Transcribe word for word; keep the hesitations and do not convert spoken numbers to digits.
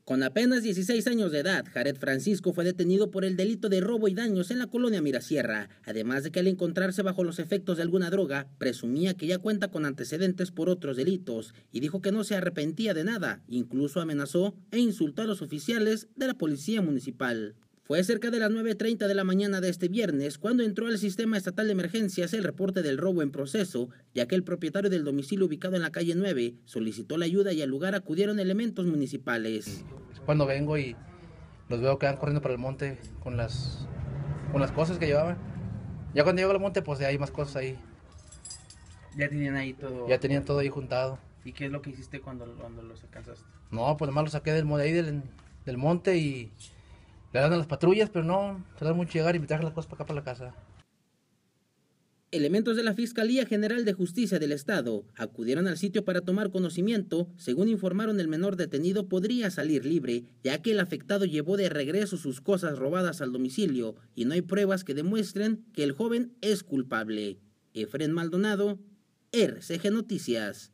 Con apenas dieciséis años de edad, Jared Francisco fue detenido por el delito de robo y daños en la colonia Mirasierra, además de que al encontrarse bajo los efectos de alguna droga, presumía que ya cuenta con antecedentes por otros delitos y dijo que no se arrepentía de nada, incluso amenazó e insultó a los oficiales de la policía municipal. Fue cerca de las nueve treinta de la mañana de este viernes cuando entró al sistema estatal de emergencias el reporte del robo en proceso, ya que el propietario del domicilio ubicado en la calle nueve solicitó la ayuda y al lugar acudieron elementos municipales. Cuando vengo y los veo que van corriendo para el monte con las, con las cosas que llevaban. Ya cuando llego al monte, pues ya hay más cosas ahí. Ya tenían ahí todo. Ya tenían todo ahí juntado. ¿Y qué es lo que hiciste cuando, cuando los alcanzaste? No, pues nomás los saqué del, de ahí del, del monte y le dan a las patrullas, pero no, tardan mucho llegar y me traje las cosas para acá, para la casa. Elementos de la Fiscalía General de Justicia del Estado acudieron al sitio para tomar conocimiento. Según informaron, el menor detenido podría salir libre, ya que el afectado llevó de regreso sus cosas robadas al domicilio y no hay pruebas que demuestren que el joven es culpable. Efren Maldonado, R C G Noticias.